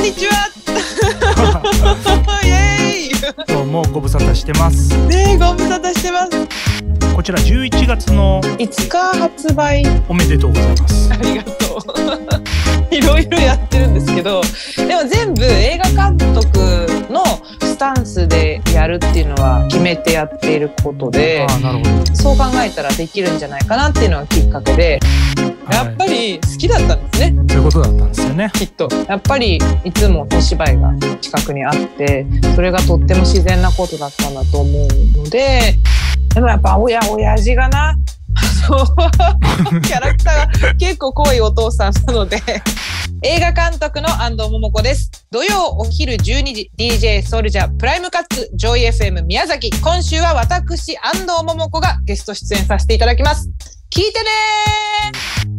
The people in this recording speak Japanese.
にちはイエーイどうもご無沙汰してますねえ、ご無沙汰してます。 こちら11月の 5日発売。 おめでとうございます。 ありがとういろいろやってるんですけど、でも全部映画監督のスタンスでやるっていうのは決めてやっていることで、 なるほど。 そう考えたらできるんじゃないかなっていうのがきっかけで、やっぱり好きだったんですね。 そういうことだったんですよね。 きっとやっぱりいつもお芝居が近くにあって、それがとっても自然なことだったんだと思うので、でもやっぱ親父がなキャラクターが結構濃いお父さんなので映画監督の安藤桃子です。土曜お昼12時 DJ ソルジャープライムカッツジョイ FM 宮崎。今週は私安藤桃子がゲスト出演させていただきます。聞いてねー。